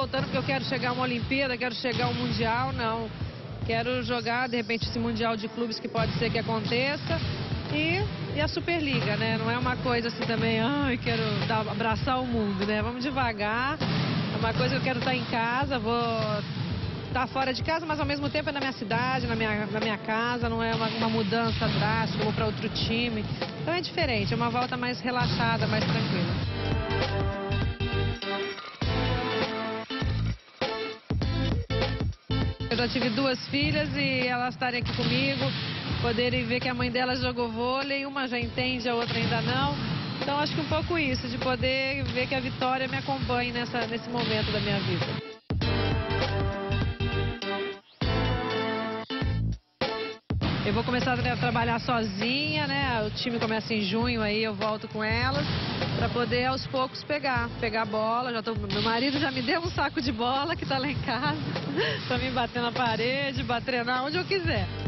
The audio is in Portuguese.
voltando porque eu quero chegar a uma Olimpíada, quero chegar a um Mundial, não. Quero jogar, de repente, esse Mundial de Clubes que pode ser que aconteça. E a Superliga, né? Não é uma coisa assim também, ai, quero abraçar o mundo, né? Vamos devagar. É uma coisa que eu quero estar em casa, vou estar fora de casa, mas ao mesmo tempo é na minha cidade, na minha casa, não é uma mudança drástica, eu vou para outro time. Então é diferente, é uma volta mais relaxada, mais tranquila. Eu já tive 2 filhas e elas estarem aqui comigo, poderem ver que a mãe delas jogou vôlei, uma já entende, a outra ainda não. Então acho que um pouco isso, de poder ver que a Vitória me acompanhe nesse momento da minha vida. Eu vou começar a trabalhar sozinha, né? O time começa em junho, aí eu volto com elas para poder aos poucos pegar a bola. Meu marido já me deu um saco de bola que tá lá em casa para me bater na parede, treinar onde eu quiser.